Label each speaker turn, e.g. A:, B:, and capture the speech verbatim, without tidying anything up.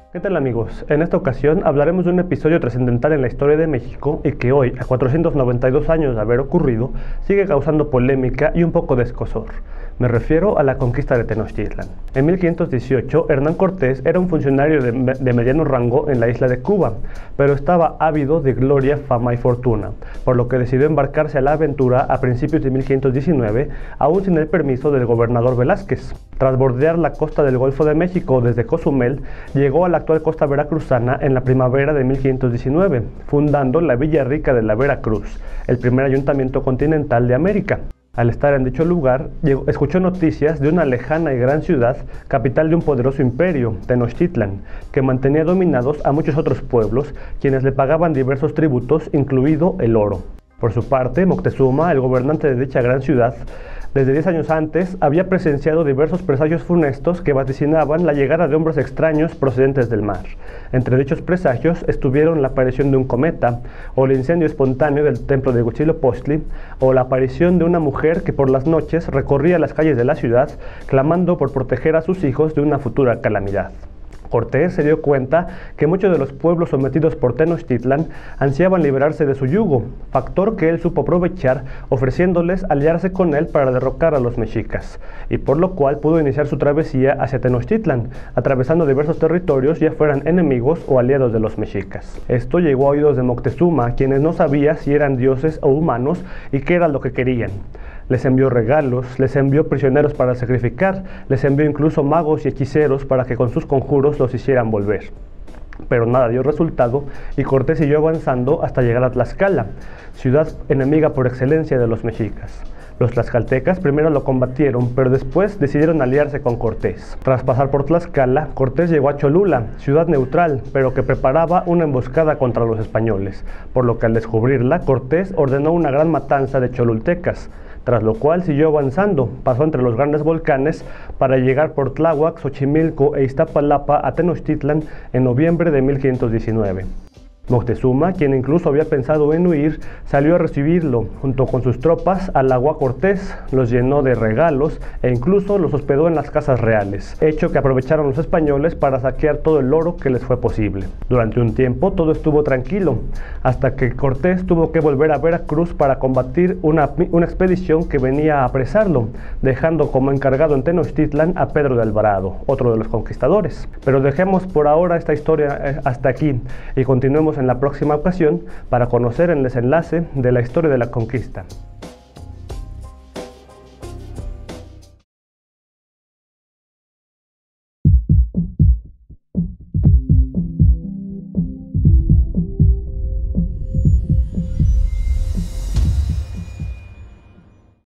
A: ¿Qué tal amigos? En esta ocasión hablaremos de un episodio trascendental en la historia de México y que hoy, a cuatrocientos noventa y dos años de haber ocurrido, sigue causando polémica y un poco de escozor. Me refiero a la conquista de Tenochtitlan. En mil quinientos dieciocho, Hernán Cortés era un funcionario de, de mediano rango en la isla de Cuba, pero estaba ávido de gloria, fama y fortuna, por lo que decidió embarcarse a la aventura a principios de mil quinientos diecinueve, aún sin el permiso del gobernador Velázquez. Tras bordear la costa del Golfo de México desde Cozumel, llegó a la actual costa veracruzana en la primavera de mil quinientos diecinueve, fundando la Villa Rica de la Veracruz, el primer ayuntamiento continental de América. Al estar en dicho lugar, llegó, escuchó noticias de una lejana y gran ciudad, capital de un poderoso imperio, Tenochtitlan, que mantenía dominados a muchos otros pueblos, quienes le pagaban diversos tributos, incluido el oro. Por su parte, Moctezuma, el gobernante de dicha gran ciudad, desde diez años antes, había presenciado diversos presagios funestos que vaticinaban la llegada de hombres extraños procedentes del mar. Entre dichos presagios estuvieron la aparición de un cometa, o el incendio espontáneo del templo de Huitzilopochtli, o la aparición de una mujer que por las noches recorría las calles de la ciudad, clamando por proteger a sus hijos de una futura calamidad. Cortés se dio cuenta que muchos de los pueblos sometidos por Tenochtitlan ansiaban liberarse de su yugo, factor que él supo aprovechar ofreciéndoles aliarse con él para derrocar a los mexicas, y por lo cual pudo iniciar su travesía hacia Tenochtitlan, atravesando diversos territorios ya fueran enemigos o aliados de los mexicas. Esto llegó a oídos de Moctezuma, quienes no sabía si eran dioses o humanos y qué era lo que querían. Les envió regalos, les envió prisioneros para sacrificar, les envió incluso magos y hechiceros para que con sus conjuros los hicieran volver. Pero nada dio resultado y Cortés siguió avanzando hasta llegar a Tlaxcala, ciudad enemiga por excelencia de los mexicas. Los tlaxcaltecas primero lo combatieron, pero después decidieron aliarse con Cortés. Tras pasar por Tlaxcala, Cortés llegó a Cholula, ciudad neutral, pero que preparaba una emboscada contra los españoles, por lo que al descubrirla, Cortés ordenó una gran matanza de cholultecas, tras lo cual siguió avanzando, pasó entre los grandes volcanes para llegar por Tláhuac, Xochimilco e Iztapalapa a Tenochtitlan en noviembre de mil quinientos diecinueve. Moctezuma, quien incluso había pensado en huir, salió a recibirlo, junto con sus tropas, halagó a Cortés, los llenó de regalos e incluso los hospedó en las casas reales, hecho que aprovecharon los españoles para saquear todo el oro que les fue posible. Durante un tiempo todo estuvo tranquilo, hasta que Cortés tuvo que volver a Veracruz para combatir una, una expedición que venía a apresarlo, dejando como encargado en Tenochtitlan a Pedro de Alvarado, otro de los conquistadores. Pero dejemos por ahora esta historia hasta aquí y continuemos en la próxima ocasión para conocer el desenlace de la historia de la conquista.